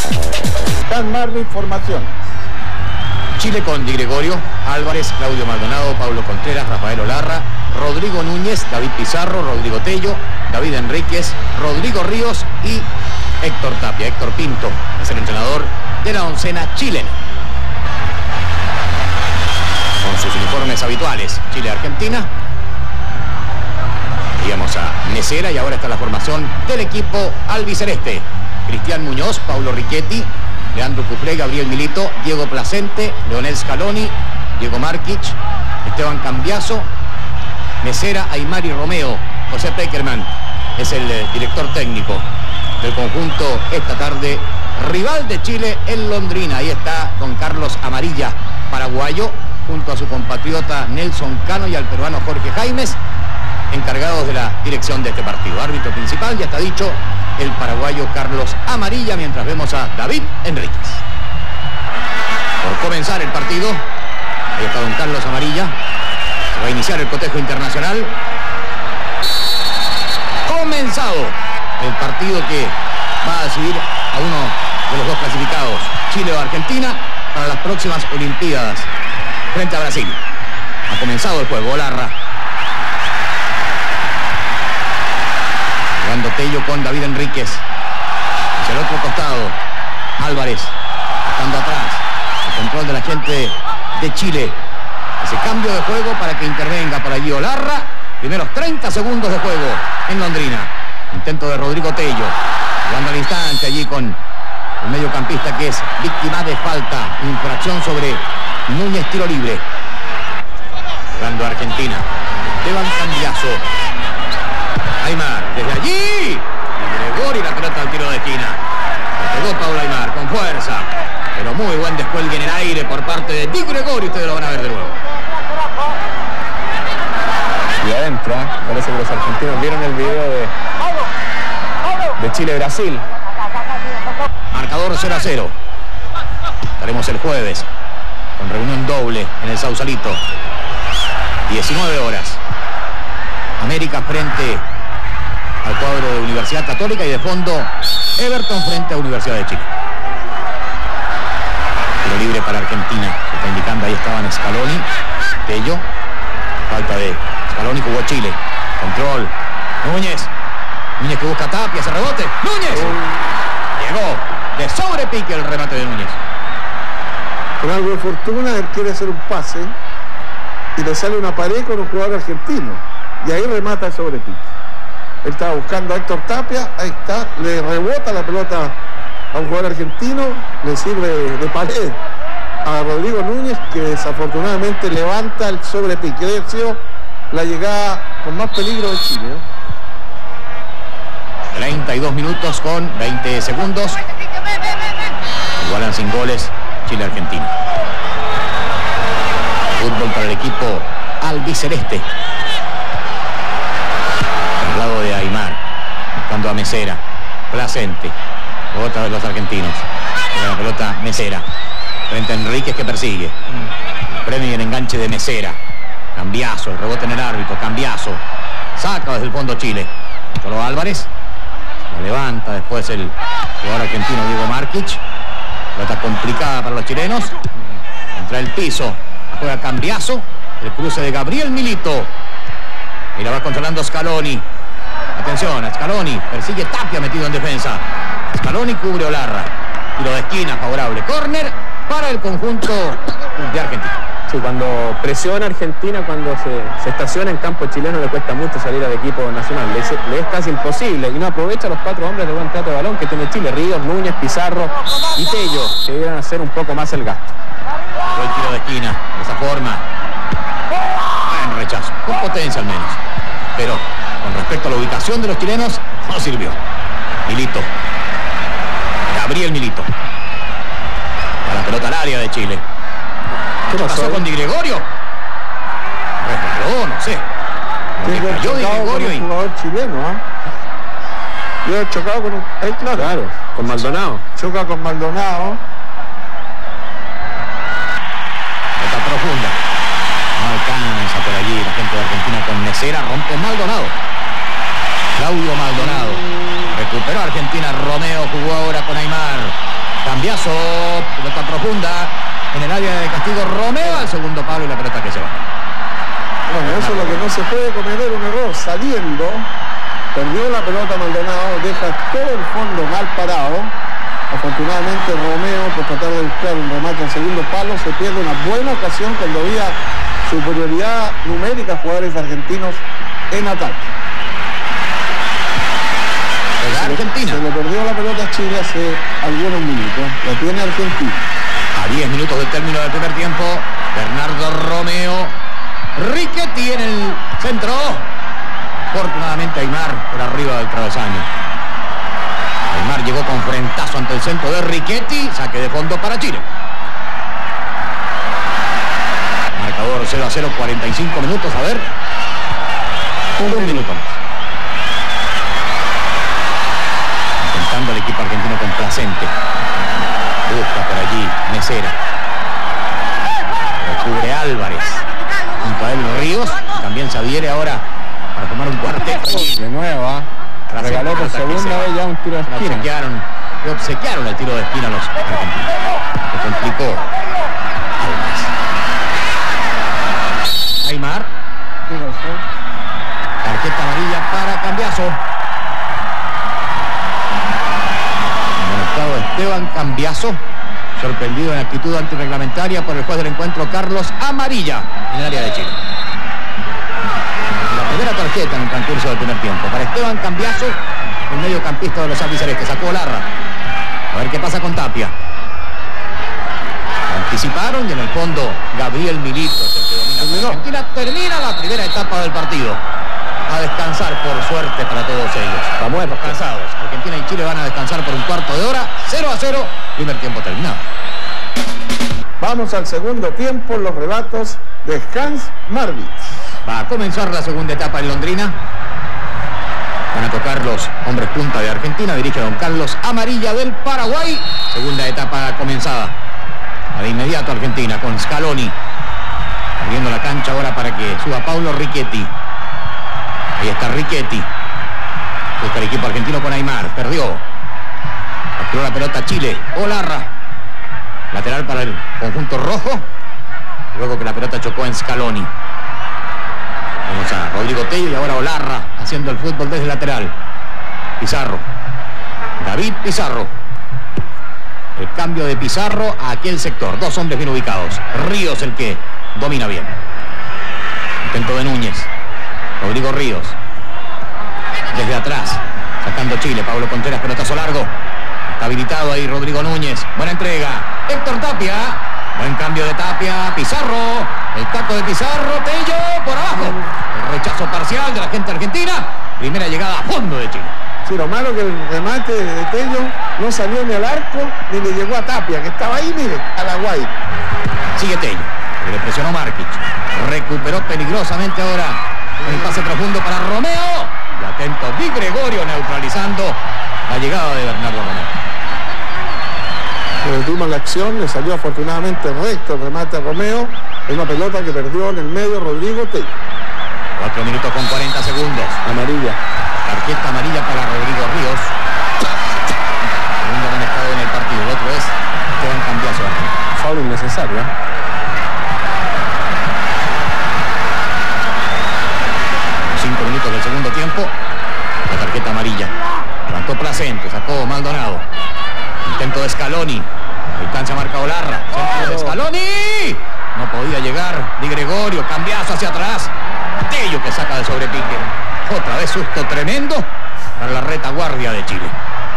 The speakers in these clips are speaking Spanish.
Dan Marvin, formación. Chile con Di Gregorio, Álvarez, Claudio Maldonado, Pablo Contreras, Rafael Olarra, Rodrigo Núñez, David Pizarro, Rodrigo Tello, David Enríquez, Rodrigo Ríos y Héctor Tapia. Héctor Pinto es el entrenador de la oncena chilena. Con sus uniformes habituales, Chile-Argentina. Íbamos a Mesera y ahora está la formación del equipo albiceleste. Cristian Muñoz, Paulo Riquetti, Leandro Cufré, Gabriel Milito, Diego Placente, Leonel Scaloni, Diego Markic, Esteban Cambiaso, Mesera, Aymar y Romeo. José Peckerman es el director técnico del conjunto esta tarde, rival de Chile en Londrina. Ahí está don Carlos Amarilla, paraguayo, junto a su compatriota Nelson Cano y al peruano Jorge Jaimes, encargados de la dirección de este partido. Árbitro principal, ya está dicho, el paraguayo Carlos Amarilla, mientras vemos a David Enríquez. Por comenzar el partido, ahí está don Carlos Amarilla. Se va a iniciar el cotejo internacional. Comenzado el partido que va a decidir a uno de los dos clasificados, Chile o Argentina, para las próximas Olimpiadas frente a Brasil. Ha comenzado el juego. Olarra. Jugando Tello con David Enríquez. Hacia el otro costado, Álvarez, estando atrás. El control de la gente de Chile. Ese cambio de juego para que intervenga por allí Olarra. Primeros 30 segundos de juego en Londrina. Intento de Rodrigo Tello. Jugando al instante allí con el mediocampista que es víctima de falta. Infracción sobre Núñez, tiro libre. Jugando a Argentina. Esteban Cambiaso. Aymar, desde allí. Gregorio y la pelota al tiro de esquina. Le pegó Pablo Aymar con fuerza. Pero muy buen descuelgue en el aire por parte de Di Gregorio. Ustedes lo van a ver de nuevo. Y adentro, parece que los argentinos vieron el video de Chile-Brasil. Marcador 0-0. Estaremos el jueves con reunión doble en el Sausalito. 19 horas. América frente al cuadro de Universidad Católica y de fondo Everton frente a Universidad de Chile. Tiro libre para Argentina. Se está indicando, ahí estaban Scaloni, Tello. Falta de Scaloni, jugó Chile. Control. Núñez. Núñez que busca Tapia, se rebote. Núñez. Llegó de sobrepique el remate de Núñez. Con algo de fortuna, él quiere hacer un pase y le sale una pared con un jugador argentino. Y ahí remata el sobrepique. Él estaba buscando a Héctor Tapia, ahí está, le rebota la pelota a un jugador argentino, le sirve de pared a Rodrigo Núñez, que desafortunadamente levanta el sobrepique. Debe haber sido la llegada con más peligro de Chile, ¿eh? 32 minutos con 20 segundos. Igualan sin goles Chile-Argentina. Fútbol para el equipo albiceleste. Traslado de Aymar. Buscando a Mesera. Placente. Otra de los argentinos. La pelota Mesera. Frente a Enríquez que persigue. Premio y el enganche de Mesera. Cambiaso. El rebote en el árbitro. Cambiaso. Saca desde el fondo Chile. Solo Álvarez. La levanta después el jugador argentino Diego Markic. Pelota complicada para los chilenos. Contra el piso. Juega Cambiaso. El cruce de Gabriel Milito. Y la va controlando Scaloni. Atención a Scaloni. Persigue Tapia metido en defensa. Scaloni cubre Olarra. Tiro de esquina favorable. Córner para el conjunto de Argentina. Sí, cuando presiona Argentina, cuando se estaciona en campo chileno, le cuesta mucho salir al equipo nacional. Le es casi imposible y no aprovecha los 4 hombres de buen trato de balón que tiene Chile. Ríos, Núñez, Pizarro y Tello, que debieran hacer un poco más el gasto. El tiro de esquina, de esa forma. Buen rechazo, con potencia al menos. Pero con respecto a la ubicación de los chilenos, no sirvió. Milito. Gabriel Milito. A la pelota al área de Chile. ¿Qué pasó con Di Gregorio? Resbaló, no sé. Tiene Cayó Di Gregorio y un jugador chileno, ¿eh? Yo he chocado con un... Claro, con Maldonado. Choca con Maldonado. Está profunda. No alcanza por allí la gente de Argentina con Mesera. Rompe Maldonado. Claudio Maldonado. Recuperó Argentina. Romeo jugó ahora con Aymar. Cambiaso, pelota profunda en el área de castigo. Romeo al segundo palo y la pelota que se va. Bueno, eso es lo que no se puede cometer, un error saliendo. Perdió la pelota Maldonado, deja todo el fondo mal parado. Afortunadamente Romeo, por tratar de buscar un remate al segundo palo, se pierde una buena ocasión cuando había superioridad numérica jugadores argentinos en ataque. Argentina. Se le perdió la pelota a Chile hace algunos minutos. La tiene Argentina. A 10 minutos del término del primer tiempo, Bernardo Romeo. Riquetti en el centro. Afortunadamente Aymar por arriba del travesaño. Aymar llegó con frentazo ante el centro de Riquetti. Saque de fondo para Chile. Marcador 0-0, 45 minutos. A ver. Un minuto más. Intentando el equipo argentino complacente. Busca por allí Mesera. Lo cubre Álvarez. Junto a él Ríos. También se adhiere ahora para tomar un cuarteto. De nuevo, regaló por segunda vez ya un tiro de esquina. Le obsequiaron el tiro de esquina a los argentinos. Se complicó Álvarez. Aymar. Tarjeta amarilla para Cambiaso. Conectado Esteban Cambiaso. Sorprendido en actitud antirreglamentaria por el juez del encuentro Carlos. Amarilla en el área de Chile. La primera tarjeta en el transcurso del primer tiempo. Para Esteban Cambiaso, el mediocampista de los albicelestes. Sacó Larra. A ver qué pasa con Tapia. Anticiparon y en el fondo Gabriel Milito es el que domina. Argentina termina la primera etapa del partido. A descansar por suerte para todos ellos. Estamos cansados. Argentina y Chile van a descansar por un cuarto de hora. 0-0. Primer tiempo terminado. Vamos al segundo tiempo, los relatos de Hans Marwitz. Va a comenzar la segunda etapa en Londrina. Van a tocar los hombres punta de Argentina. Dirige don Carlos Amarilla del Paraguay. Segunda etapa comenzada. De inmediato Argentina con Scaloni. Abriendo la cancha ahora para que suba Paulo Riquetti. Ahí está Riquetti. Busca el equipo argentino con Aymar. Perdió. Capturó la pelota Chile. Olarra. Lateral para el conjunto rojo. Luego que la pelota chocó en Scaloni. Vamos a Rodrigo Tello y ahora Olarra haciendo el fútbol desde el lateral. Pizarro. David Pizarro. El cambio de Pizarro a aquel sector. Dos hombres bien ubicados. Ríos el que domina bien. Intento de Núñez. Rodrigo Ríos. Desde atrás. Sacando Chile. Pablo Contreras, pelotazo largo. Está habilitado ahí Rodrigo Núñez. Buena entrega. Héctor Tapia. Buen cambio de Tapia. Pizarro. El taco de Pizarro. Tello por abajo. El rechazo parcial de la gente argentina. Primera llegada a fondo de Chile. Sí, lo malo que el remate de Tello no salió ni al arco ni le llegó a Tapia, que estaba ahí, mire, a la guay. Sigue Tello. Le presionó Markic. Recuperó peligrosamente ahora el pase profundo para Romeo. Y atento Di Gregorio neutralizando la llegada de Bernardo Romeo. Tuvimos la acción, le salió afortunadamente recto el remate a Romeo. Es una pelota que perdió en el medio Rodrigo Tello. 4 minutos con 40 segundos. Amarilla. Tarjeta amarilla para Rodrigo Ríos. Segundo amonestado en el partido. El otro es Esteban Cambiaso. Foul innecesario. 5 minutos del segundo tiempo. La tarjeta amarilla. Levantó Placente, sacó Maldonado. Intento de Scaloni. Distancia marca Olarra. Centro de Scaloni. No podía llegar Di Gregorio. Cambiazo hacia atrás. Tello que saca de sobrepique. Otra vez susto tremendo para la retaguardia de Chile.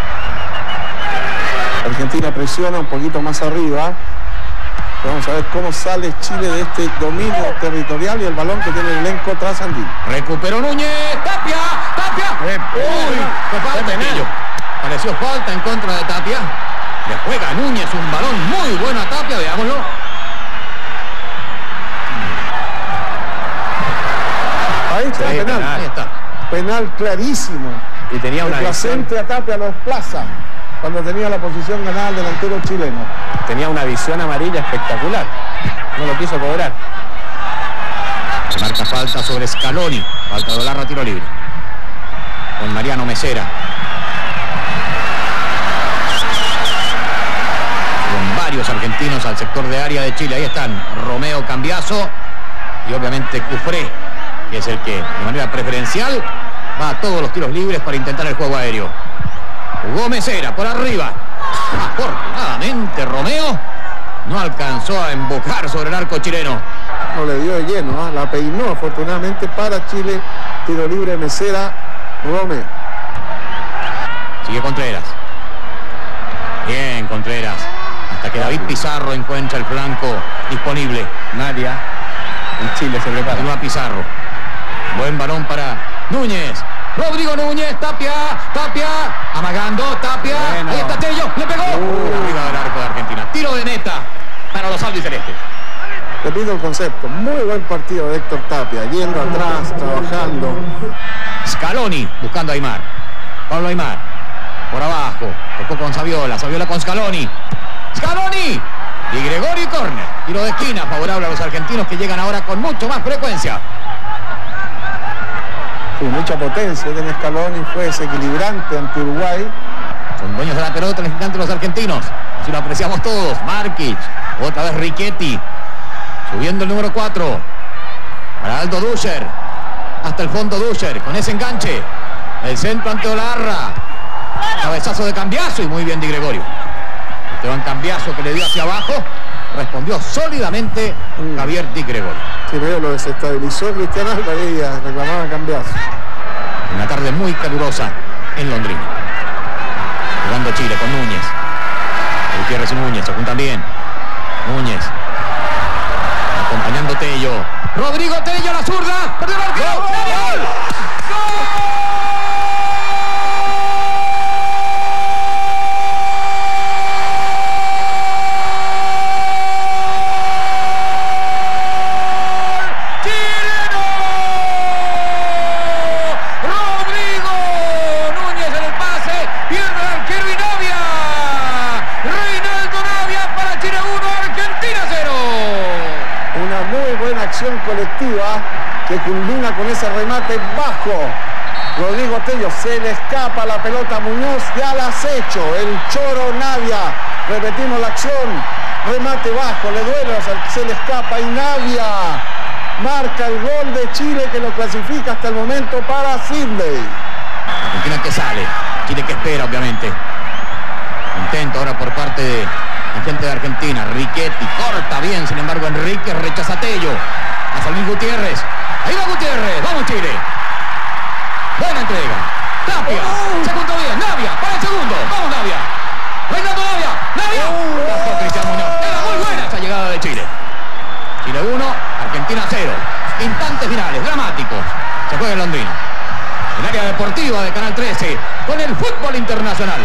Argentina presiona un poquito más arriba. Vamos a ver cómo sale Chile de este dominio territorial y el balón que tiene el elenco trasandino. Recuperó Núñez. Tapia. Tapia. Uy, fue falta en ello. Pareció falta en contra de Tapia. Le juega a Núñez un balón muy bueno a Tapia. Veámoslo. Ahí está, Sí, penal. Ahí está. Penal clarísimo. Y tenía una Placente a Tapia lo desplaza cuando tenía la posición ganada el delantero chileno. Tenía una visión amarilla espectacular. No lo quiso cobrar. Se marca falta sobre Scaloni. Falta de Olarra, tiro libre. Con Mariano Mesera. argentinos al sector de área de Chile. Ahí están Romeo, Cambiaso y obviamente Cufré, que es el que de manera preferencial va a todos los tiros libres para intentar el juego aéreo. Jugó Mesera por arriba. Afortunadamente Romeo no alcanzó a embocar sobre el arco chileno. No le dio de lleno, la peinó afortunadamente para Chile. Tiro libre Mesera, Romeo. Sigue Contreras. Bien Contreras. Hasta que David Pizarro encuentra el flanco disponible. Nadia. En Chile se prepara. Continúa Pizarro. Buen balón para Núñez. Rodrigo Núñez, Tapia, amagando, Tapia, bueno. Ahí está Tello, le pegó. Arriba del arco de Argentina. Tiro de meta para los albicelestes. Repito el concepto, muy buen partido de Héctor Tapia, yendo atrás, trabajando. Scaloni buscando a Aymar. Pablo Aymar, por abajo, tocó con Saviola con Scaloni. ¡Scaloni! Y Gregorio córner. Tiro de esquina favorable a los argentinos que llegan ahora con mucho más frecuencia. Sí, mucha potencia tiene Scaloni, fue desequilibrante ante Uruguay. Son dueños de la pelota el gigante los argentinos. Así lo apreciamos todos. Markic, otra vez Riquetti. Subiendo el número 4. Para Aldo Duscher. Hasta el fondo Duscher con ese enganche. El centro ante Olarra. Cabezazo de Cambiaso y muy bien Di Gregorio. Esteban Cambiaso que le dio hacia abajo. Respondió sólidamente Javier Di Gregorio. Sí, pero lo desestabilizó Cristian Álvarez y reclamaba Cambiaso. Una tarde muy calurosa en Londrina. Jugando Chile con Núñez. Gutiérrez y Núñez se juntan bien. Núñez. Acompañando Tello. Rodrigo Tello a la zurda. Perdió el arquero. ¡Gol! ¡Gol! Colectiva que culmina con ese remate bajo. Rodrigo Tello, se le escapa la pelota a Muñoz y al acecho el Choro Navia. Repetimos la acción, remate bajo, le duele, se le escapa y Navia marca el gol de Chile que lo clasifica hasta el momento para Sydney. Argentina que sale, Chile que espera obviamente. Intento ahora por parte de la gente de Argentina. Riquetti corta bien, sin embargo Enrique rechaza a Tello. A Luis Gutiérrez. Ahí va Gutiérrez. Vamos Chile. Buena entrega. Tapia. Se juntó bien. Navia. Para el segundo. Vamos Navia. Reinaldo Navia. Navia. Pasó Cristian Muñoz. Era muy buena esa llegada de Chile. Chile 1. Argentina 0. Instantes finales. Dramáticos. Se juega en Londrina. El área deportiva de Canal 13. Con el fútbol internacional.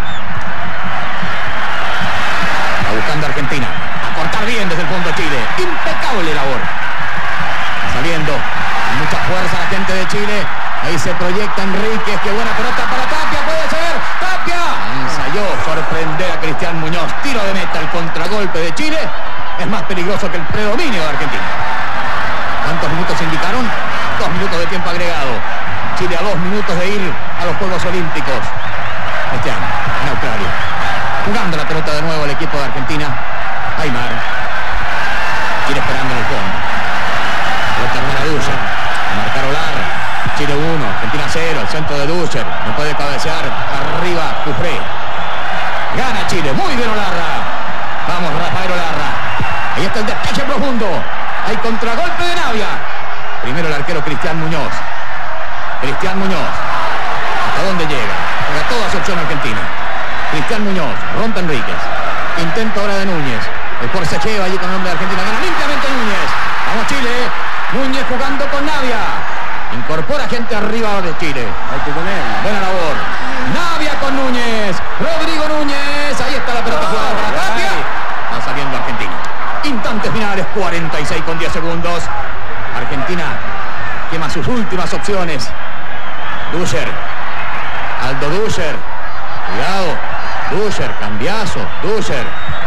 Está buscando Argentina. A cortar bien desde el fondo Chile. Impecable labor. Saliendo con mucha fuerza la gente de Chile. Ahí se proyecta Enríquez. Qué buena pelota para Tapia. Puede ser. Tapia. Ensayó sorprender a Cristian Muñoz. Tiro de meta. El contragolpe de Chile es más peligroso que el predominio de Argentina. ¿Cuántos minutos indicaron? 2 minutos de tiempo agregado. Chile a 2 minutos de ir a los Juegos Olímpicos este año en Australia. Jugando la pelota de nuevo el equipo de Argentina. Aymar. Chile esperando en el fondo. Pelota Duscher, a marcar Olarra. Chile 1, Argentina 0, el centro de Duscher, no puede cabecear, arriba Cufré. Gana Chile, muy bien Olarra. Vamos Rafael Olarra. Ahí está el despeje profundo. Hay contragolpe de Navia. Primero el arquero Cristian Muñoz. Cristian Muñoz. ¿Hasta dónde llega? Juega toda su opción Argentina. Cristian Muñoz, rompe Enríquez. Intento ahora de Núñez. El forcejeo allí con el nombre de Argentina. Gana limpiamente Núñez. Vamos Chile. Núñez jugando con Navia. Incorpora gente arriba de Chile. Hay que ponerla. Buena labor. Navia con Núñez. Rodrigo Núñez. Ahí está la pelota jugada para Tapia. Va saliendo Argentina. Instantes finales, 46 con 10 segundos. Argentina quema sus últimas opciones. Duscher. Aldo Duscher. Cuidado. Duscher, Cambiaso. Duscher.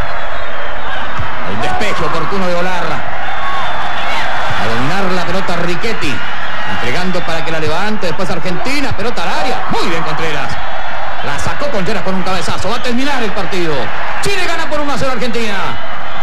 El despeje oportuno de Olarra. A dominar la pelota Riquetti. Entregando para que la levante. Después Argentina. Pelota al área. Muy bien Contreras. La sacó Contreras con un cabezazo. Va a terminar el partido. Chile gana por 1-0 Argentina.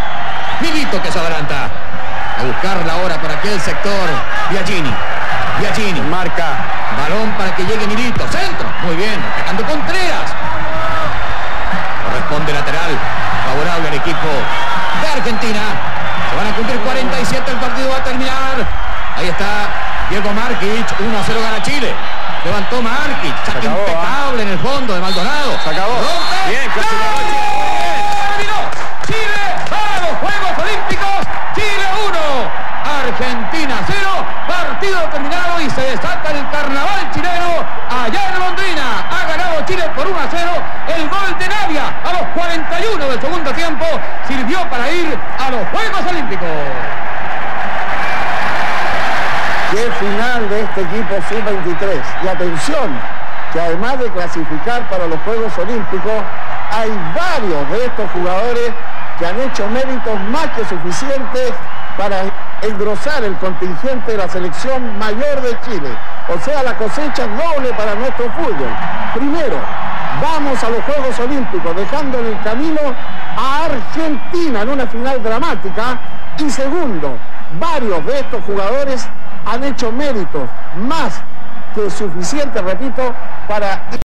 Milito que se adelanta. A buscarla ahora por aquel sector. Biagini. Marca. Balón para que llegue Milito. Centro. Muy bien. Atacando Contreras. Corresponde lateral. Favorable al equipo de Argentina. Se van a cumplir 47. El partido va a terminar. Ahí está Diego Markic. 1-0 gana Chile. Levantó Markic. Saque impecable en el fondo de Maldonado. Se acabó. Rompe. Bien, clasificó Chile. Terminó. Chile va a los Juegos Olímpicos. Chile 1. Argentina 0. Partido terminado y se desata el carnaval chileno allá en Londrina. Ha ganado Chile por 1-0. El gol de Navia a los 41 del segundo tiempo sirvió para ir a los Juegos Olímpicos. Qué final de este equipo sub-23. Y atención, que además de clasificar para los Juegos Olímpicos, hay varios de estos jugadores que han hecho méritos más que suficientes para engrosar el contingente de la selección mayor de Chile. O sea, la cosecha doble para nuestro fútbol. Primero, vamos a los Juegos Olímpicos, dejando en el camino a Argentina en una final dramática. Y segundo, varios de estos jugadores han hecho méritos más que suficientes, repito, para